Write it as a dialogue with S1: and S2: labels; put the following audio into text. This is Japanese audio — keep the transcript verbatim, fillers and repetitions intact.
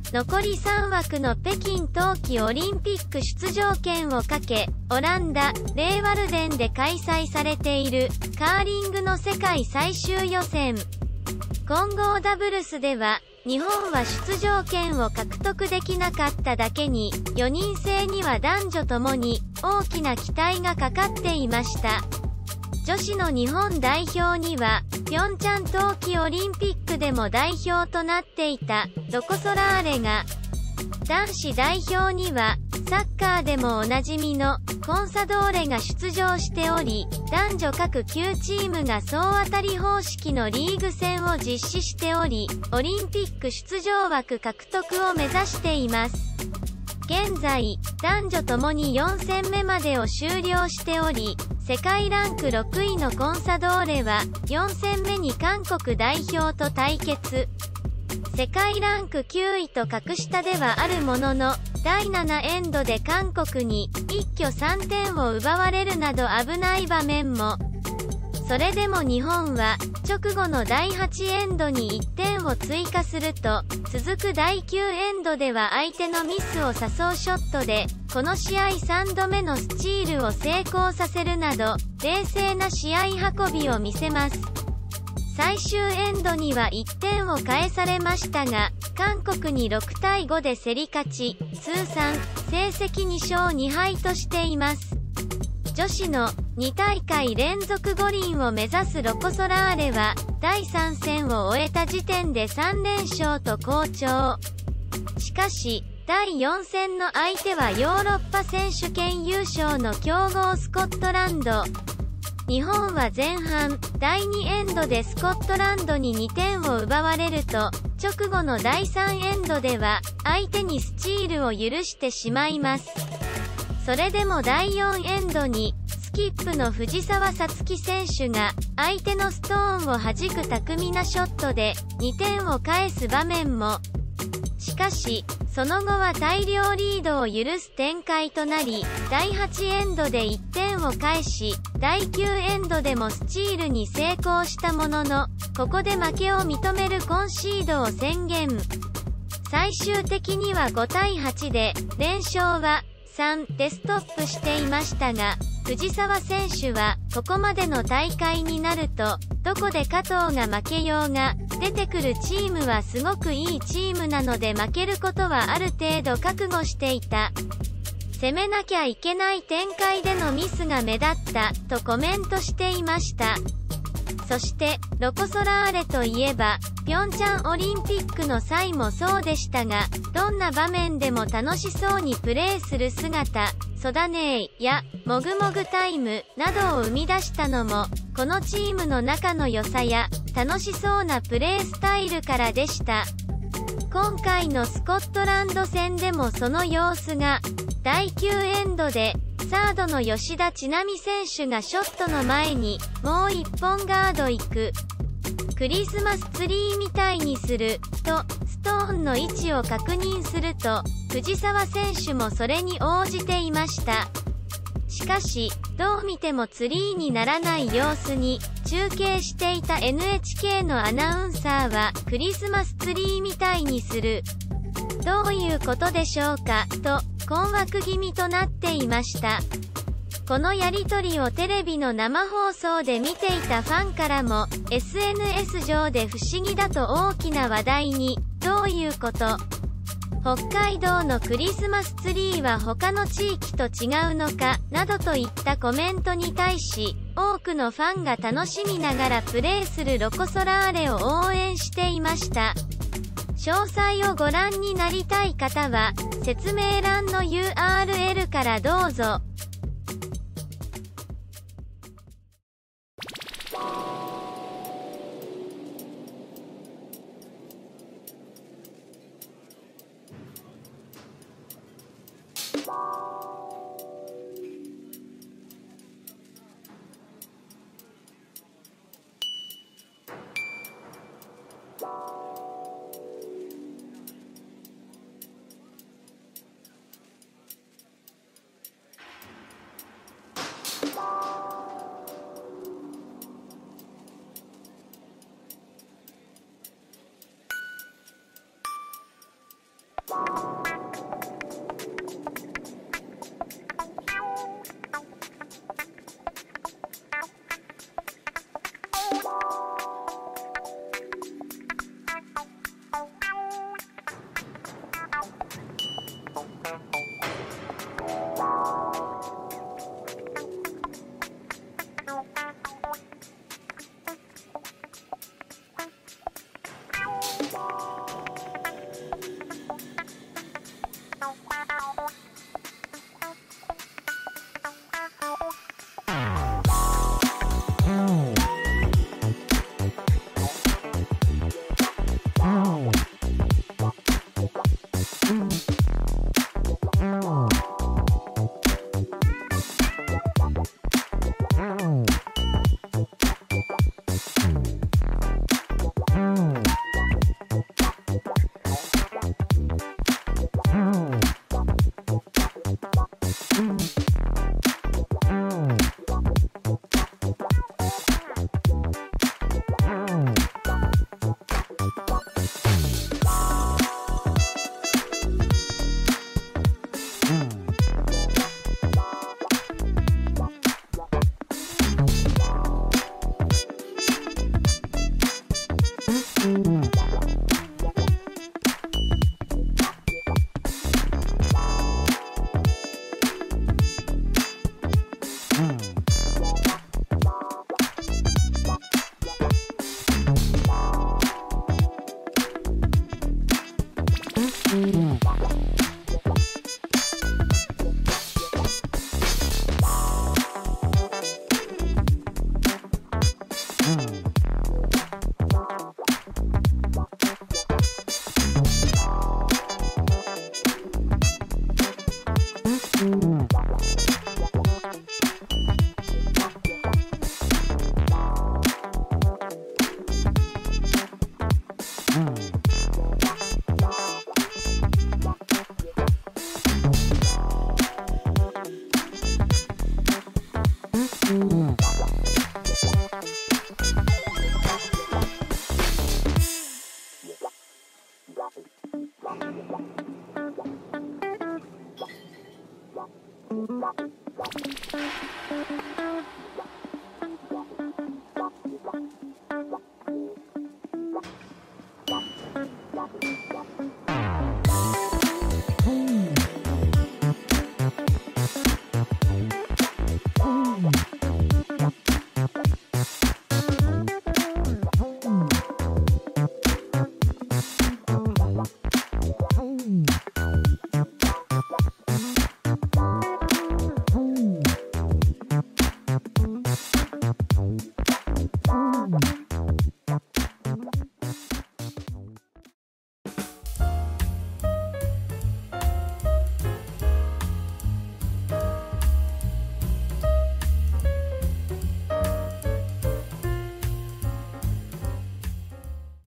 S1: 残りさんわくの北京冬季オリンピック出場権をかけ、オランダ・レーワルデンで開催されているカーリングの世界最終予選。混合ダブルスでは、日本は出場権を獲得できなかっただけに、よにん制には男女ともに大きな期待がかかっていました。女子の日本代表には、ピョンチャン冬季オリンピックでも代表となっていたロコ・ソラーレが、男子代表にはサッカーでもおなじみのコンサドーレが出場しており、男女各きゅうチームが総当たり方式のリーグ戦を実施しており、オリンピック出場枠獲得を目指しています。現在、男女ともによん戦目までを終了しており、世界ランクろくいのコンサドーレは、よん戦目に韓国代表と対決。世界ランクきゅういと格下ではあるものの、だいななエンドで韓国に一挙さんてんを奪われるなど危ない場面も。それでも日本は、直後のだいはちエンドにいってんを追加すると、続くだいきゅうエンドでは相手のミスを誘うショットで、この試合さんどめのスチールを成功させるなど、冷静な試合運びを見せます。最終エンドにはいってんを返されましたが、韓国にろくたいごで競り勝ち、通算、成績に勝に敗としています。女子のにたいかい連続五輪を目指すロコ・ソラーレは、だいさん戦を終えた時点でさん連勝と好調。しかし、だいよん戦の相手はヨーロッパ選手権優勝の強豪スコットランド。日本は前半、だいにエンドでスコットランドににてんを奪われると、直後のだいさんエンドでは、相手にスチールを許してしまいます。それでもだいよんエンドに、スキップの藤澤五月選手が、相手のストーンを弾く巧みなショットで、にてんを返す場面も。しかし、その後は大量リードを許す展開となり、だいはちエンドでいってんを返し、だいきゅうエンドでもスチールに成功したものの、ここで負けを認めるコンシードを宣言。最終的にはごたいはちで、連勝はさんでストップしていましたが、藤澤選手は、ここまでの大会になると、どこで加藤が負けようが、出てくるチームはすごくいいチームなので負けることはある程度覚悟していた。攻めなきゃいけない展開でのミスが目立った、とコメントしていました。そして、ロコ・ソラーレといえば、ピョンチャンオリンピックの際もそうでしたが、どんな場面でも楽しそうにプレーする姿、ソダネイや、もぐもぐタイムなどを生み出したのも、このチームの仲の良さや、楽しそうなプレースタイルからでした。今回のスコットランド戦でもその様子が、だいきゅうエンドで、サードの吉田知那美選手がショットの前に、もう一本ガード行く。クリスマスツリーみたいにする、と、ストーンの位置を確認すると、藤澤選手もそれに応じていました。しかし、どう見てもツリーにならない様子に、中継していた エヌエイチケー のアナウンサーは、クリスマスツリーみたいにする。どういうことでしょうか、と、困惑気味となっていました。このやりとりをテレビの生放送で見ていたファンからも、エスエヌエス 上で不思議だと大きな話題に、どういうこと?北海道のクリスマスツリーは他の地域と違うのか、などといったコメントに対し、多くのファンが楽しみながらプレーするロコ・ソラーレを応援していました。詳細をご覧になりたい方は、説明欄の ユーアールエル からどうぞ。